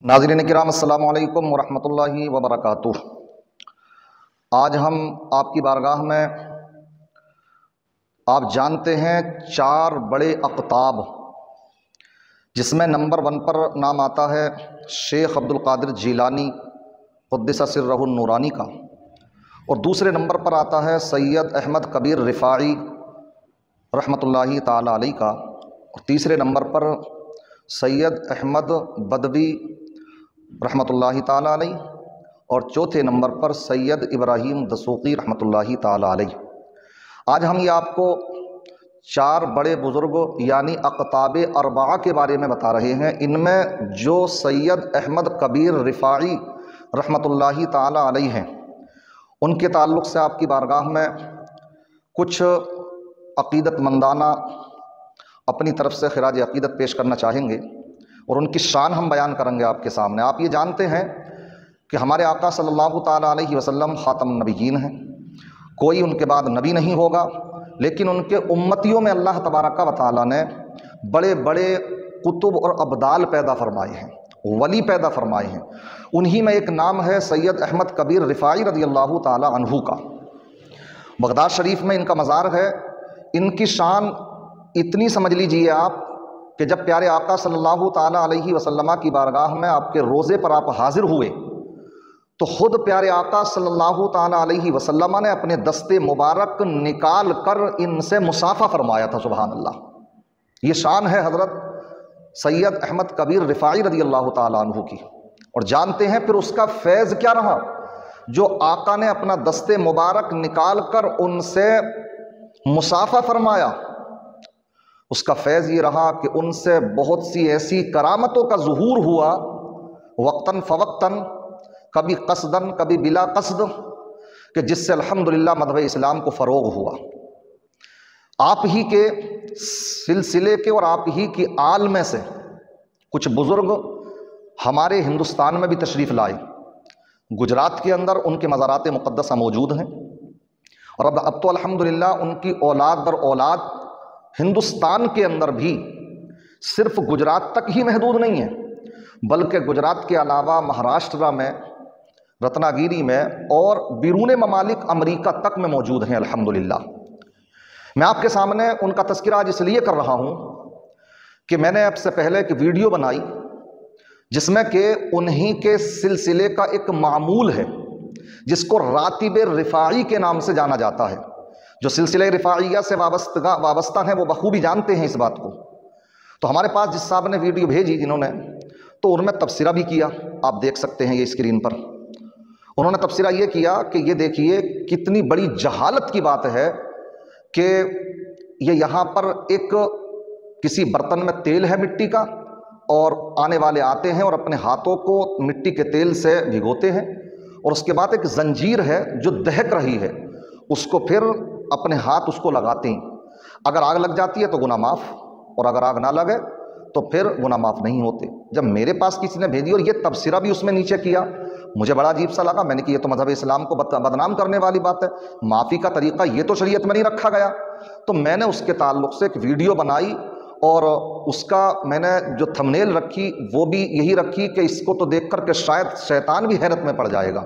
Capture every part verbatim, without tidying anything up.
नाज़रीन किराम अस्सलाम वालेकुम वरहमतुल्लाहि वबरकातुह। आज हम आपकी बारगाह में, आप जानते हैं, चार बड़े अक़ताब, जिसमें नंबर वन पर नाम आता है शेख अब्दुल क़ादिर जीलानी क़ुद्दिस सिर्रहुन नूरानी का, और दूसरे नंबर पर आता है सैयद अहमद कबीर रिफ़ाई रहमतुल्लाहि ताला अलैह का, और तीसरे नंबर पर सैयद अहमद बदवी रहमतुल्लाहि ताला अलैह, और चौथे नंबर पर सैयद इब्राहीम दसूकी रहमतुल्लाहि ताला अलैह। आज हम ये आपको चार बड़े बुज़ुर्ग यानी अक़ताब अरबा के बारे में बता रहे हैं। इनमें जो सैयद अहमद कबीर रिफ़ाई रहमतुल्लाहि ताला अलैह हैं, उनके ताल्लुक़ से आपकी बारगाह में कुछ अक़ीदतमंदाना अपनी तरफ से ख़िराज अक़ीदत पेश करना चाहेंगे, और उनकी शान हम बयान करेंगे आपके सामने। आप ये जानते हैं कि हमारे आका सल्लल्लाहु ताला अलैहि वसल्लम ख़ातमुन नबिय्यीन हैं, कोई उनके बाद नबी नहीं होगा, लेकिन उनके उम्मतियों में अल्लाह तबारक व तआला ने बड़े बड़े कुतुब और अब्दाल पैदा फरमाए हैं, वली पैदा फरमाए हैं। उन्हीं में एक नाम है सैयद अहमद कबीर रिफ़ाई रज़ियल्लाहु ताला अन्हु का। बगदाद शरीफ में इनका मज़ार है। इनकी शान इतनी समझ लीजिए आप कि जब प्यारे आका सल्लल्लाहु ताला अलैहि वसल्लम की बारगाह में आपके रोज़े पर आप हाजिर हुए, तो ख़ुद प्यारे आका सल्लल्लाहु ताला अलैहि वसल्लम ने अपने दस्ते मुबारक निकाल कर इनसे मुसाफ़ा फरमाया था। सुबहान अल्लाह। ये शान है हज़रत सैयद अहमद कबीर रिफ़ाई रज़ियल्लाहु ताला अन्हु की। और जानते हैं फिर उसका फैज़ क्या रहा, जो आका ने अपना दस्ते मुबारक निकाल कर उनसे मुसाफ़ा फरमाया। उसका फैज़ ये रहा कि उनसे बहुत सी ऐसी करामतों का ज़ुहूर हुआ, वक्तन फ़वक्तन, कभी कसदन कभी बिला कसद, कि जिससे अल्हम्दुलिल्लाह मज़हब इस्लाम को फ़रोग़ हुआ। आप ही के सिलसिले के और आप ही की आल में से कुछ बुज़ुर्ग हमारे हिंदुस्तान में भी तशरीफ़ लाए। गुजरात के अंदर उनके मज़ारात मुक़द्दसा मौजूद हैं, और अब अब तो अल्हम्दुलिल्लाह उनकी औलाद दर औलाद हिंदुस्तान के अंदर भी सिर्फ गुजरात तक ही महदूद नहीं है, बल्कि गुजरात के अलावा महाराष्ट्र में, रत्नागिरी में और बिरून ममालिक अमरीका तक में मौजूद हैं अल्हम्दुलिल्लाह। मैं आपके सामने उनका तज़किरा आज इसलिए कर रहा हूँ कि मैंने आपसे पहले एक वीडियो बनाई जिसमें कि उन्हीं के सिलसिले का एक मामूल है जिसको रातिब रिफ़ाई के नाम से जाना जाता है। जो सिलसिले रिफ़ाइया से वाबस्ता वाबस्ता हैं वो बखूबी जानते हैं इस बात को। तो हमारे पास जिस साहब ने वीडियो भेजी जिन्होंने, तो उनमें तबसरा भी किया, आप देख सकते हैं ये स्क्रीन पर। उन्होंने तबसरा ये किया कि ये देखिए कितनी बड़ी जहालत की बात है कि ये यहाँ पर एक किसी बर्तन में तेल है मिट्टी का, और आने वाले आते हैं और अपने हाथों को मिट्टी के तेल से भिगोते हैं, और उसके बाद एक जंजीर है जो दहक रही है, उसको फिर अपने हाथ उसको लगाते हैं। अगर आग लग जाती है तो गुनाह माफ़, और अगर आग ना लगे तो फिर गुनाह माफ़ नहीं होते। जब मेरे पास किसी ने भेजी और ये तबसरा भी उसमें नीचे किया, मुझे बड़ा अजीब सा लगा। मैंने कि ये तो मज़हब इस्लाम को बदनाम करने वाली बात है, माफ़ी का तरीक़ा ये तो शरीयत में नहीं रखा गया। तो मैंने उसके ताल्लुक़ से एक वीडियो बनाई, और उसका मैंने जो थंबनेल रखी वो भी यही रखी कि इसको तो देख कर के शायद शैतान भी हैरत में पड़ जाएगा।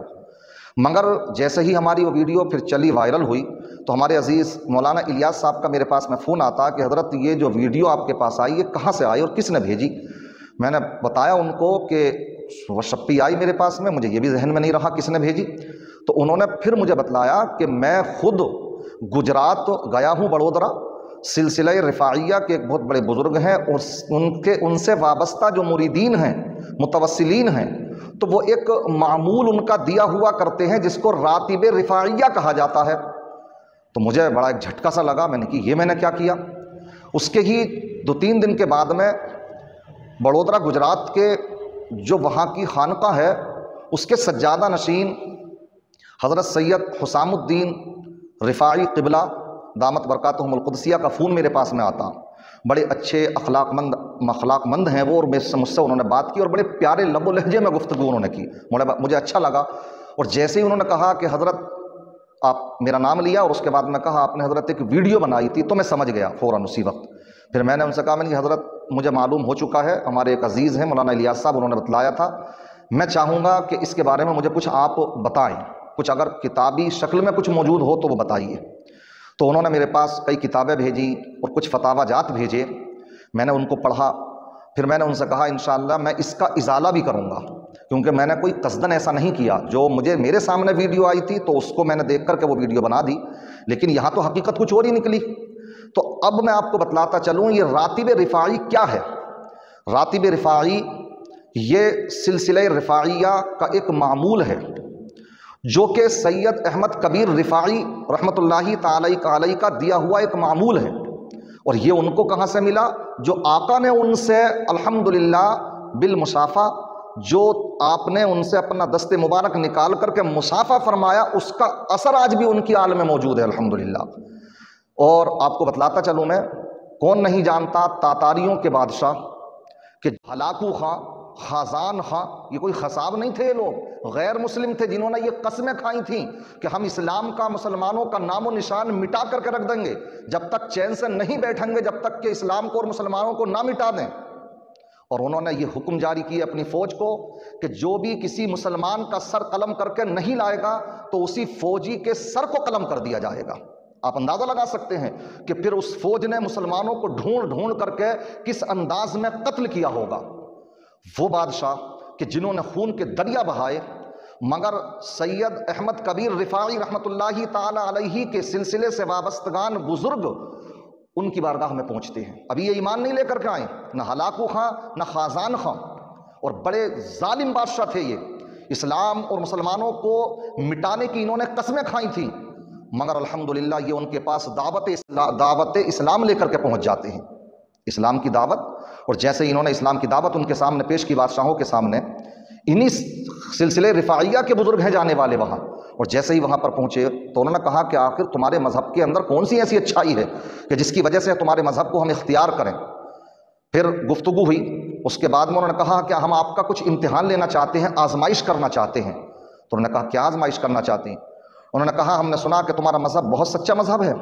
मगर जैसे ही हमारी वो वीडियो फिर चली, वायरल हुई, तो हमारे अज़ीज़ मौलाना इलियास साहब का मेरे पास में फ़ोन आता कि हज़रत ये जो वीडियो आपके पास आई ये कहाँ से आई और किसने भेजी। मैंने बताया उनको कि वो शप्पी आई मेरे पास में, मुझे ये भी जहन में नहीं रहा किसने भेजी। तो उन्होंने फिर मुझे बतलाया कि मैं ख़ुद गुजरात गया हूँ, बड़ोदरा, सिलसिला रिफ़ाइया के एक बहुत बड़े बुज़ुर्ग हैं, और उनके उनसे वाबस्ता जो मुरीदीन हैं, मुतवस्सिलीन हैं, तो वो एक मामूल उनका दिया हुआ करते हैं जिसको रातिब रिफ़ाइया कहा जाता है। तो मुझे बड़ा एक झटका सा लगा। मैंने कि ये मैंने क्या किया। उसके ही दो तीन दिन के बाद में बड़ोदरा गुजरात के जो वहाँ की खानका है उसके सज्जादा नशीन हज़रत सैयद हुसामुद्दीन रिफ़ाई क़िबला दामत बरकातुहुमुल क़ुदसिया का फ़ोन मेरे पास में आता। बड़े अच्छे अखलाकमंद अखलाकमंद हैं वो, और मुझसे मुझसे उन्होंने बात की और बड़े प्यारे लबो लहजे में गुफ्तगू उन्होंने की। मुझे अच्छा लगा। और जैसे ही उन्होंने कहा कि हज़रत आप, मेरा नाम लिया और उसके बाद में कहा आपने हज़रत एक वीडियो बनाई थी, तो मैं समझ गया फ़ौरन उसी वक्त। फिर मैंने उनसे कहा, मैंने हज़रत مجھے معلوم ہو چکا ہے، ہمارے ایک عزیز ہیں مولانا الیاس صاحب، انہوں نے بتلایا تھا۔ میں چاہوں گا کہ اس کے بارے میں مجھے کچھ آپ بتائیں، کچھ اگر کتابی شکل میں کچھ موجود ہو تو وہ بتائیے۔ تو انہوں نے میرے پاس کئی کتابیں بھیجی اور کچھ فتاوی جات بھیجے، میں نے ان کو پڑھا، پھر میں نے ان سے کہا انشاءاللہ میں اس کا ازالہ بھی کروں گا، کیونکہ میں نے کوئی قصداً ایسا نہیں کیا۔ جو مجھے میرے سامنے ویڈیو آئی تھی تو اس کو میں نے دیکھ کر کے وہ ویڈیو بنا دی، لیکن یہاں تو حقیقت کچھ اور ہی نکلی۔ تو اب میں آپ کو بتلاتا چلوں یہ راتب رفاعی کیا ہے۔ راتب رفاعی یہ سلسلہ رفاعیہ کا ایک معمول ہے، جو کہ سید احمد کبیر رفاعی رحمۃ اللہ تعالی علیہ کا دیا ہوا ایک معمول ہے۔ اور یہ ان کو کہاں سے ملا؟ جو آقا نے ان سے الحمدللہ بالمصافہ، جو آپ نے ان سے اپنا دست مبارک نکال کر کے مصافہ فرمایا، اس کا اثر آج بھی ان کی آل میں موجود ہے الحمدللہ۔ اور آپ کو بتلاتا چلوں میں، کون نہیں جانتا تاتاریوں کے بادشاہ کہ ہلاکو خاں، خازان خاں، یہ کوئی خصاب نہیں تھے، یہ لوگ غیر مسلم تھے جنہوں نے یہ قسمیں کھائی تھیں کہ ہم اسلام کا، مسلمانوں کا نام و نشان مٹا کر کے رکھ دیں گے، جب تک چین سے نہیں بیٹھیں گے جب تک کہ اسلام کو اور مسلمانوں کو نہ مٹا دیں۔ اور انہوں نے یہ حکم جاری کیا اپنی فوج کو کہ جو بھی کسی مسلمان کا سر قلم کر کے نہیں لائے گا تو اسی فوجی کے سر کو قلم کر دیا جائے گا۔ آپ اندازہ لگا سکتے ہیں کہ پھر اس فوج نے مسلمانوں کو ڈھونڈ ڈھونڈ کر کے کس انداز میں قتل کیا ہوگا۔ وہ بادشاہ کہ جنہوں نے خون کے دریا بہائے، مگر سید احمد کبیر رفاعی رحمۃ اللہ تعالی علیہ کے سلسلے سے وابستگان بزرگ ان کی بارگاہ میں پہنچتے ہیں۔ ابھی یہ ایمان نہیں لے کر کے آئے، نہ ہلاکو خاں نہ خازان خاں، اور بڑے ظالم بادشاہ تھے یہ، اسلام اور مسلمانوں کو مٹانے کی انہوں نے قسمیں کھائی تھیں، مگر الحمدللہ یہ ان کے پاس دعوت اسلام دعوت اسلام لے کر کے پہنچ جاتے ہیں، اسلام کی دعوت۔ اور جیسے انہوں نے اسلام کی دعوت ان کے سامنے پیش کی بادشاہوں کے سامنے، انہی سلسلے رفاعیہ کے بزرگ ہیں جانے والے وہاں، اور جیسے ہی وہاں پر پہنچے تو انہوں نے کہا کہ آخر تمہارے مذہب کے اندر کون سی ایسی اچھائی ہے کہ جس کی وجہ سے تمہارے مذہب کو ہم اختیار کریں۔ پھر گفتگو ہوئی، اس کے بعد میں انہوں نے کہا کہ ہم آپ کا کچھ امتحان لینا چاہتے ہیں، آزمائش کرنا چاہتے ہیں۔ تو انہوں نے کہا کیا آزمائش کرنا چاہتے ہیں؟ انہوں نے کہا ہم نے سنا کہ تمہارا مذہب بہت سچا مذہب ہے،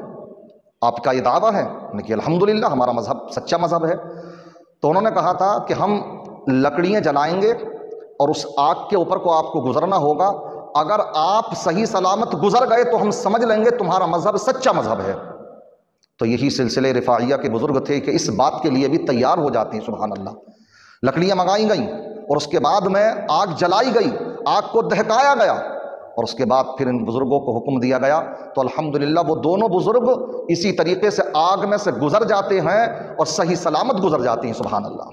آپ کا یہ دعویٰ ہے؟ انہوں نے کہا الحمدللہ ہمارا مذہب سچا مذہب ہے۔ تو انہوں نے کہا تھا کہ ہم لکڑیاں جلائیں گے اور اس آگ کے اوپر کو آپ کو گزرنا ہوگا، اگر آپ صحیح سلامت گزر گئے تو ہم سمجھ لیں گے تمہارا مذہب سچا مذہب ہے۔ تو یہی سلسلے رفاعیہ کے بزرگ تھے کہ اس بات کے لیے بھی تیار ہو جاتے ہیں، سبحان اللہ۔ لکڑیاں منگائی گئیں اور اس کے بعد میں آگ جلائی گئی، آگ کو دہکایا گیا، اور اس کے بعد پھر ان بزرگوں کو حکم دیا گیا، تو الحمدللہ وہ دونوں بزرگ اسی طریقے سے آگ میں سے گزر جاتے ہیں اور صحیح سلامت گزر جاتے ہیں، سبحان اللہ۔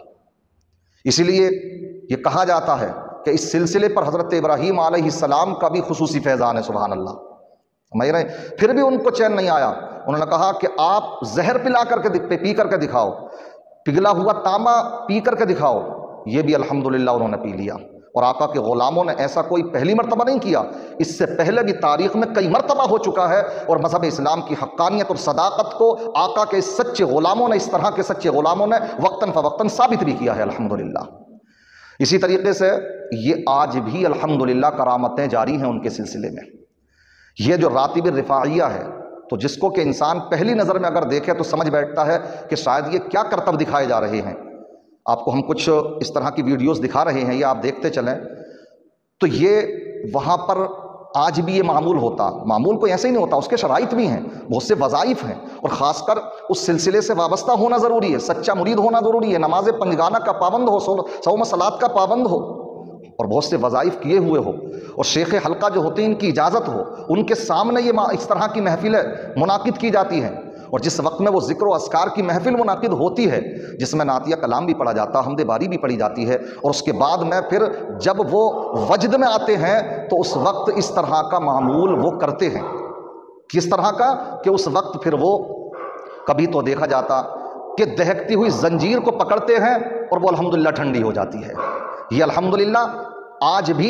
اسی لیے یہ کہا جاتا ہے کہ اس سلسلے پر حضرت ابراہیم علیہ السلام کا بھی خصوصی فیضان ہے، سبحان اللہ۔ میرے پھر بھی ان کو چین نہیں آیا، انہوں نے کہا کہ آپ زہر پلا کر کے پی کر کے دکھاؤ، پگھلا ہوا تانبا پی کر کے دکھاؤ۔ یہ بھی الحمدللہ انہوں نے پی لیا، اور آقا کے غلاموں نے ایسا کوئی پہلی مرتبہ نہیں کیا، اس سے پہلے بھی تاریخ میں کئی مرتبہ ہو چکا ہے، اور مذہب اسلام کی حقانیت اور صداقت کو آقا کے سچے غلاموں نے، اس طرح کے سچے غلاموں نے وقتاً فوقتاً ثابت بھی کیا ہے الحمدللہ۔ اسی طریقے سے یہ آج بھی الحمدللہ کرامتیں جاری ہیں ان کے سلسلے میں۔ یہ جو راتب رفاعیہ ہے، تو جس کو کہ انسان پہلی نظر میں اگر دیکھے تو سمجھ بیٹھتا ہے کہ شاید یہ کیا کرتب دکھائے جا رہے ہیں۔ آپ کو ہم کچھ اس طرح کی ویڈیوز دکھا رہے ہیں، یہ آپ دیکھتے چلیں، تو یہ وہاں پر آج بھی یہ معمول ہوتا، معمول کوئی ایسے ہی نہیں ہوتا، اس کے شرائط بھی ہیں، بہت سے وظائف ہیں، اور خاص کر اس سلسلے سے وابستہ ہونا ضروری ہے، سچا مرید ہونا ضروری ہے، نماز پنجگانہ کا پابند ہو، صوم صلات کا پابند ہو، اور بہت سے وظائف کیے ہوئے ہو، اور شیخ حلقہ جو ہوتے ہیں ان کی اجازت ہو، ان کے سامنے یہ اس طرح کی محفلیں منعقد کی جاتی ہیں، اور جس وقت میں وہ ذکر و اذکار کی محفل منعقد ہوتی ہے، جس میں نعتیہ کلام بھی پڑھا جاتا ہے، حمد باری بھی پڑھی جاتی ہے، اور اس کے بعد میں پھر جب وہ وجد میں آتے ہیں تو اس وقت اس طرح کا معمول وہ کرتے ہیں۔ کس طرح کا؟ کہ اس وقت پھر وہ کبھی تو دیکھا جاتا کہ دہکتی ہوئی زنجیر کو پکڑتے ہیں اور وہ الحمدللہ ٹھنڈی ہو جاتی ہے۔ یہ الحمدللہ آج بھی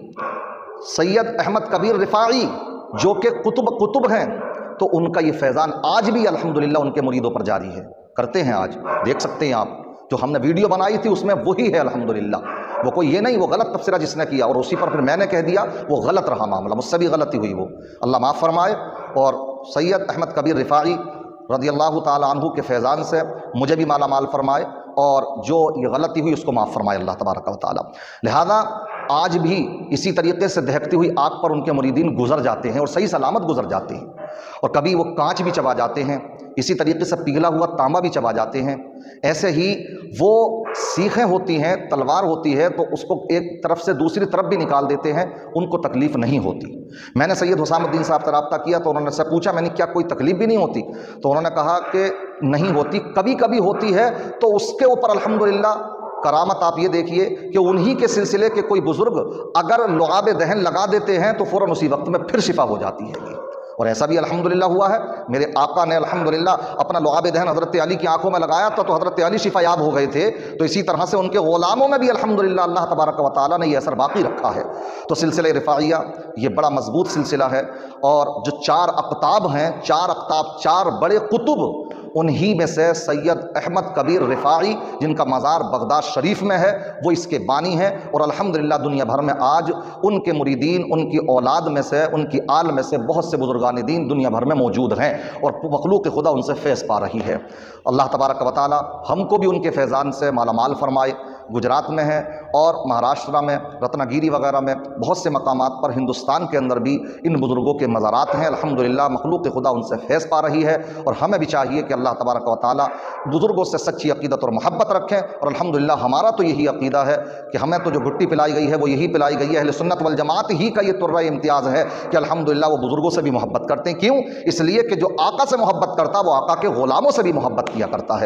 سید احمد کبیر رفاعی جو کہ قطب قطب ہیں، تو ان کا یہ فیضان آج بھی الحمدللہ ان کے مریدوں پر جاری ہے، کرتے ہیں آج، دیکھ سکتے ہیں آپ، جو ہم نے ویڈیو بنائی تھی اس میں وہی ہے الحمدللہ، وہ کوئی یہ نہیں وہ غلط تفسیرہ جس نے کیا اور اسی پر پھر میں نے کہہ دیا، وہ غلط رہا معاملہ، مجھ سے بھی غلطی ہوئی، وہ اللہ معاف فرمائے۔ اور سید احمد کبیر رفاعی رضی اللہ تعالیٰ عنہ کے فیضان سے مجھے بھی مالا مال فرمائے، اور جو یہ غلطی ہوئی اس کو معاف فرمائے اللہ تبارک و تعالیٰ۔ لہذا آج بھی اسی طریقے سے دہکتی ہوئی آگ پر ان کے مریدین گزر جاتے ہیں اور صحیح سلامت گزر جاتے ہیں، اور کبھی وہ کانچ بھی چبا جاتے ہیں، اسی طریقے سے پگھلا ہوا تانبا بھی چبا جاتے ہیں۔ ایسے ہی وہ سیخیں ہوتی ہیں، تلوار ہوتی ہے تو اس کو ایک طرف سے دوسری طرف بھی نکال دیتے ہیں، ان کو تکلیف نہیں ہوتی۔ میں نے سید حسام الدین صاحب سے رابطہ کیا تو انہوں نے سے پوچھا میں نے کیا کوئی تکلیف بھی نہیں ہوتی؟ تو انہوں نے کہا کہ نہیں ہوتی، کبھی کبھی ہوتی ہے، تو اس کے اوپر الحمدللہ کرامت آپ یہ دیکھیے کہ انہی کے سلسلے کے کوئی بزرگ اگر لعاب دہن لگا دیتے ہیں تو فوراً اسی وقت میں پھر شفا ہو جاتی ہے، اور ایسا بھی الحمدللہ ہوا ہے۔ میرے آقا نے الحمدللہ اپنا لعاب دہن حضرت علی کی آنکھوں میں لگایا تھا تو حضرت علی شفا یاب ہو گئے تھے، تو اسی طرح سے ان کے غلاموں میں بھی الحمدللہ اللہ تبارک و تعالیٰ نے یہ اثر باقی رکھا ہے۔ تو سلسلہ رفاعیہ یہ بڑا مضبوط سلسلہ ہے، اور جو چار اقطاب ہیں، چار اقطاب، چار بڑے قطب، انہی میں سے سید احمد کبیر رفاعی جن کا مزار بغداد شریف میں ہے وہ اس کے بانی ہیں، اور الحمدللہ دنیا بھر میں آج ان کے مریدین، ان کی اولاد میں سے، ان کی آل میں سے بہت سے بزرگان دین دنیا بھر میں موجود ہیں، اور مخلوق خدا ان سے فیض پا رہی ہے۔ اللہ تبارک و تعالی ہم کو بھی ان کے فیضان سے مالا مال فرمائے۔ گجرات میں ہے اور مہاراشٹرا میں، رتنا گیری وغیرہ میں بہت سے مقامات پر ہندوستان کے اندر بھی ان بزرگوں کے مزارات ہیں، الحمدللہ مخلوق خدا ان سے فیض پا رہی ہے، اور ہمیں بھی چاہیے کہ اللہ تبارک و تعالی بزرگوں سے سچی عقیدت اور محبت رکھیں۔ اور الحمدللہ ہمارا تو یہی عقیدہ ہے کہ ہمیں تو جو گھٹی پلائی گئی ہے وہ یہی پلائی گئی ہے، اہل سنت والجماعت ہی کا یہ ترہ امتیاز ہے کہ الحمدللہ وہ بزرگوں سے بھی محبت کرتے ہیں۔ کیوں؟ اس لیے کہ جو آقا سے محبت کرتا وہ آقا کے غلاموں سے بھی محبت کیا کرتا ہے۔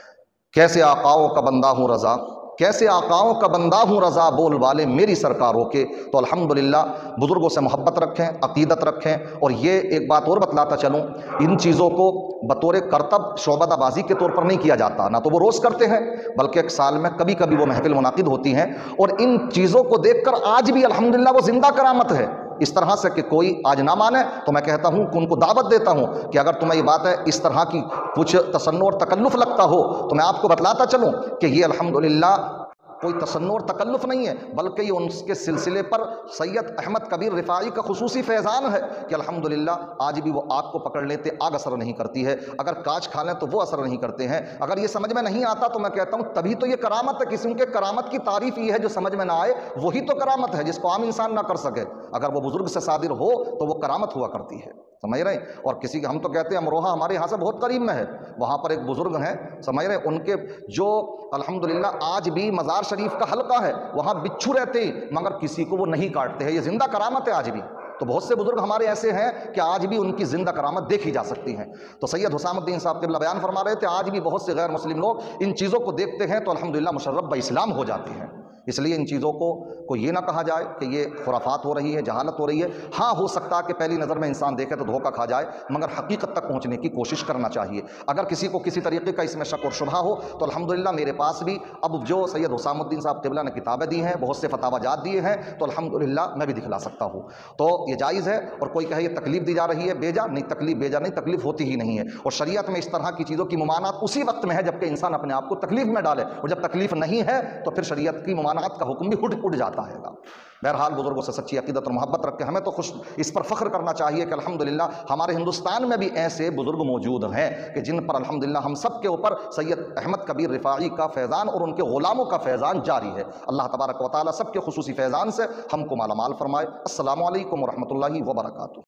کیسے آقاؤں کا بندہ ہوں رضا، کیسے آقاؤں کا بندہ ہوں رضا، بول والے میری سرکاروں کے۔ تو الحمدللہ بزرگوں سے محبت رکھیں، عقیدت رکھیں۔ اور یہ ایک بات اور بتلاتا چلوں، ان چیزوں کو بطور کرتب شعبدہ بازی کے طور پر نہیں کیا جاتا، نہ تو وہ روز کرتے ہیں، بلکہ ایک سال میں کبھی کبھی وہ محفل منعقد ہوتی ہیں، اور ان چیزوں کو دیکھ کر آج بھی الحمدللہ وہ زندہ کرامت ہے۔ اس طرح سے کہ کوئی آج نہ مانے تو میں کہتا ہوں کہ ان کو دعوت دیتا ہوں کہ اگر تمہیں یہ بات ہے اس طرح کی کچھ تصنع اور تکلف لگتا ہو تو میں آپ کو بتلاتا چلوں کہ یہ الحمدللہ کوئی تصنع اور تکلف نہیں ہے، بلکہ یہ ان کے سلسلے پر سید احمد کبیر رفاعی کا خصوصی فیضان ہے کہ الحمدللہ آج بھی وہ آگ کو پکڑ لیتے، آگ اثر نہیں کرتی ہے، اگر کانچ کھا لیں تو وہ اثر نہیں کرتے ہیں۔ اگر یہ سمجھ میں نہیں آتا تو میں کہتا ہوں تبھی تو یہ کرامت ہے۔ کسی کے کرامت کی تعریف یہ ہے جو سمجھ میں نہ آئے، وہی تو کرامت ہے جس کو عام انسان نہ کر سکے۔ اگر وہ بزرگ سے صادر ہو تو وہ کرامت ہوا کرتی ہے، سمجھ رہے ہیں؟ اور کسی کے ہم تو کہتے ہیں امروہہ ہمارے یہاں سے بہت قریب میں ہے، وہاں پر ایک بزرگ ہیں، سمجھ رہے ہیں، ان کے جو الحمدللہ آج بھی مزار شریف کا حلقہ ہے وہاں بچھو رہتے ہیں مگر کسی کو وہ نہیں کاٹتے ہیں، یہ زندہ کرامت ہے آج بھی۔ تو بہت سے بزرگ ہمارے ایسے ہیں کہ آج بھی ان کی زندہ کرامت دیکھی جا سکتی ہیں۔ تو سید حسام الدین صاحب قبلہ بیان فرما رہے تھے آج بھی بہت سے غیر مسلم لوگ ان چیزوں کو دیکھتے ہیں تو الحمدللہ مشرب اسلام ہو جاتے ہیں۔ اس لیے ان چیزوں کو کو یہ نہ کہا جائے کہ یہ خرافات ہو رہی ہے، جہالت ہو رہی ہے۔ ہاں ہو سکتا ہے کہ پہلی نظر میں انسان دیکھے تو دھوکہ کھا جائے، مگر حقیقت تک پہنچنے کی کوشش کرنا چاہیے۔ اگر کسی کو کسی طریقے کا اس میں شک اور شبہ ہو تو الحمدللہ میرے پاس بھی اب جو سید حسام الدین صاحب قبلہ نے کتابیں دی ہیں، بہت سے فتاوی جات دیے ہیں، تو الحمدللہ میں بھی دکھلا سکتا ہوں۔ تو یہ جائز ہے، اور کوئی کہے یہ تکلیف دی جا رہی ہے بیجا، نہیں تکلیف بیجا نہیں، تکلیف ہوتی ہی نہیں ہے۔ اور شریعت میں اس طرح کی چیزوں کی ممانعت اسی وقت میں ہے جب کہ انسان اپنے آپ کو تکلیف میں ڈالے، اور جب تکلیف نہیں ہے تو پھر شریعت کی ممانعت کا حکم بھی اٹھ اٹھ جاتا ہے گا۔ بہرحال بزرگوں سے سچی عقیدت اور محبت رکھ کے ہمیں تو خوش اس پر فخر کرنا چاہیے کہ الحمدللہ ہمارے ہندوستان میں بھی ایسے بزرگ موجود ہیں کہ جن پر الحمدللہ ہم سب کے اوپر سید احمد کبیر رفاعی کا فیضان اور ان کے غلاموں کا فیضان جاری ہے۔ اللہ تبارک و تعالی سب کے خصوصی فیضان سے ہم کو مالا مال فرمائے۔ السلام علیکم ورحمۃ اللہ وبرکاتہ۔